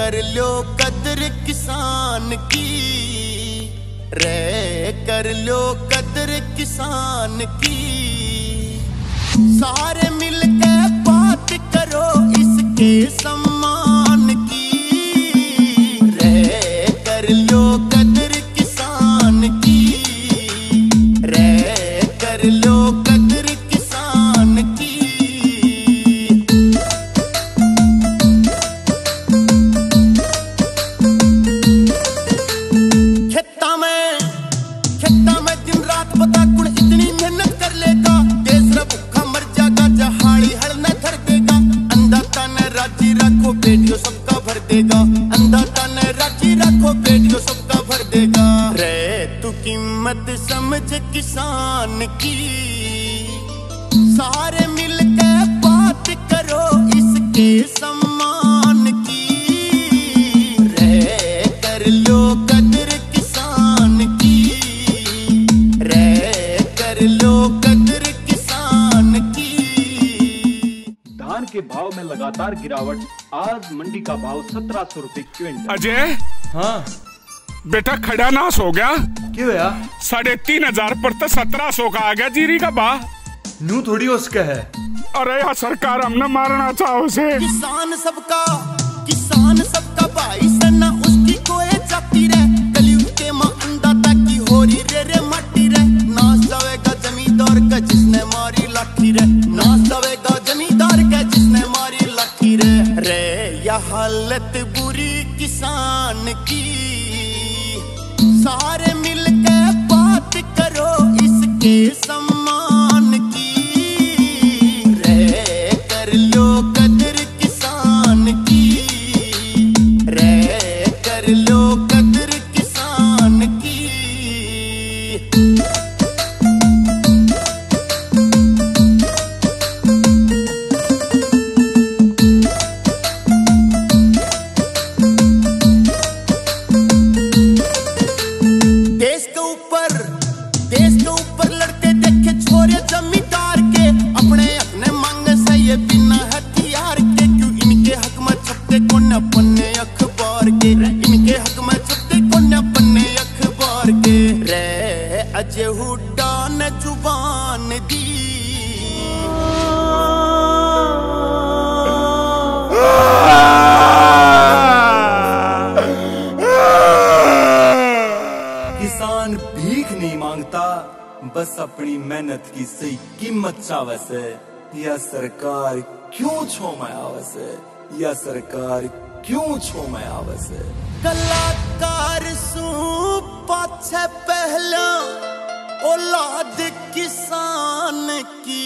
कर लो कदर किसान की, रे कर लो कदर किसान की। सारे मिलके बात करो इसके सम्मान की, रे कर लो कदर किसान की, रे कर लो कदर किसान की। खेता में दिन रात पता कुण इतनी मेहनत कर लेगा, देसरा भूखा मर जाएगा, जहाड़ी हल न धर देगा। अंधा न राजी रखो बेटियों सबका भर देगा, अंधा न राजी रखो बेटियों सबका भर देगा। रे तू कीमत समझ किसान की, सारे मिलके बात करो इसके सम्मान की, रे कर लो कदर किसान की, रे कर लो कदर किसान की। धान के भाव में लगातार गिरावट, आज मंडी का भाव 1700 रुपए क्विंटल। अजय, हाँ बेटा खड़ा नाश हो गया। क्यों भैया? 3,500 पर तो 1700 का आ गया जीरी का भाव। नू थोड़ी उसका है। अरे यार सरकार हमने मारना चाहो उसे। किसान सबका भाई सना उसकी कोई जाती रे, कलयुग के मां अन्नदाता की हो रही रे माटी रे। नाश जावेगा जमींदार का जिसने मारी लाठी रे, नाश जावेगा जमींदार का जिसने मारी लाठी रे। रे यह हालत बुरी किसान की, सारे मिलके बात करो इसके सम्मान की, रे कर लो कदर किसान की, रे कर लो कदर किसान की। देश के ऊपर लड़के देखे छोरे जमींदार के, अपने अपने मांगे से ये बिना हथियार के। क्यों इनके हक में छपते कोने पन्ने अखबार के, इनके हक में छपते कोने पन्ने अखबार के। रे अजय हुड्डा ने जुबान दी, किसान भीख नहीं मांगता, बस अपनी मेहनत की सही कीमत चावे से। यह सरकार क्यों छो में आवे से, यह सरकार क्यों छो में आवे से। कलाकार सू पाछे पहला औलाद किसान की,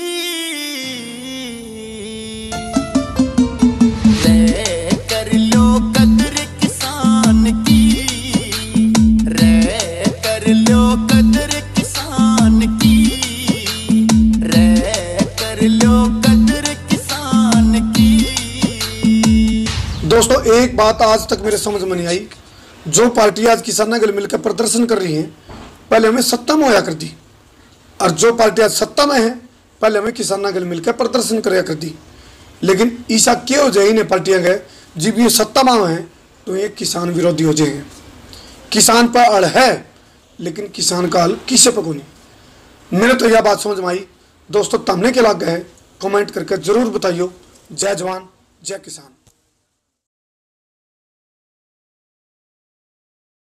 रे कर लो कदर किसान की, रे कर लो कदर किसान की, रे कर लो कदर किसान की। दोस्तों एक बात आज तक मेरे समझ में नहीं आई, जो पार्टी आज किसानों के मिलकर प्रदर्शन कर रही है, पहले हमें सत्ता में होया करती, और जो पार्टी आज सत्ता में है पहले हमें किसानों के मिलकर प्रदर्शन कराया करती। लेकिन ऐसा क्यों हो जाए इन्हें पार्टियां गए जब ये सत्ता में है तो ये किसान विरोधी हो जाएंगे। किसान पर अड़ है लेकिन किसान का हल किसे पर नहीं। मेरे तो यह बात समझ में आई। दोस्तों तुमने क्या लग गए कमेंट करके जरूर बताइयो। जय जवान जय किसान।